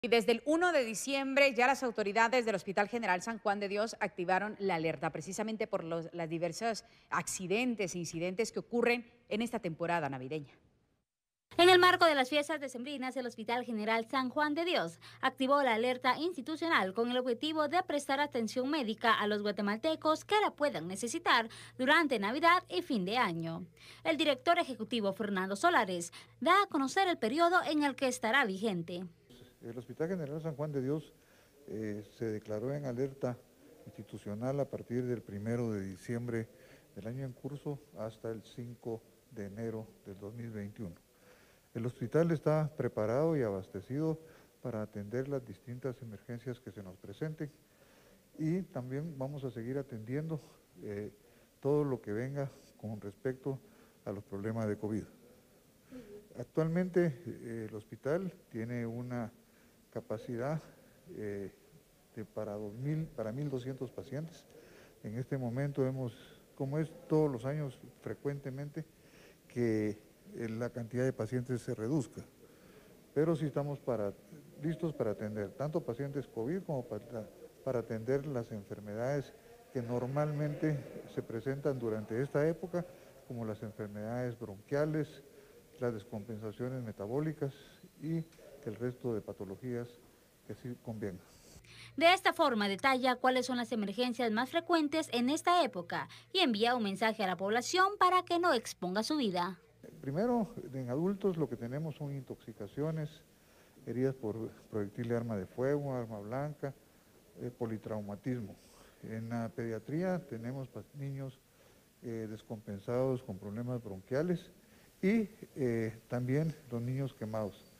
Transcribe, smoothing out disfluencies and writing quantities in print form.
Y desde el 1 de diciembre ya las autoridades del Hospital General San Juan de Dios activaron la alerta precisamente por las diversos accidentes e incidentes que ocurren en esta temporada navideña. En el marco de las fiestas decembrinas, el Hospital General San Juan de Dios activó la alerta institucional con el objetivo de prestar atención médica a los guatemaltecos que la puedan necesitar durante Navidad y fin de año. El director ejecutivo Fernando Solares da a conocer el periodo en el que estará vigente. El Hospital General San Juan de Dios se declaró en alerta institucional a partir del 1 de diciembre del año en curso hasta el 5 de enero del 2021. El hospital está preparado y abastecido para atender las distintas emergencias que se nos presenten y también vamos a seguir atendiendo todo lo que venga con respecto a los problemas de COVID. Actualmente el hospital tiene una capacidad para 1.200 pacientes. En este momento como es todos los años frecuentemente, que la cantidad de pacientes se reduzca. Pero sí estamos listos para atender tanto pacientes COVID como para atender las enfermedades que normalmente se presentan durante esta época, como las enfermedades bronquiales, las descompensaciones metabólicas y el resto de patologías que sí conviene. De esta forma detalla cuáles son las emergencias más frecuentes en esta época y envía un mensaje a la población para que no exponga su vida. Primero, en adultos lo que tenemos son intoxicaciones, heridas por proyectil de arma de fuego, arma blanca, politraumatismo. En la pediatría tenemos niños descompensados con problemas bronquiales y también los niños quemados.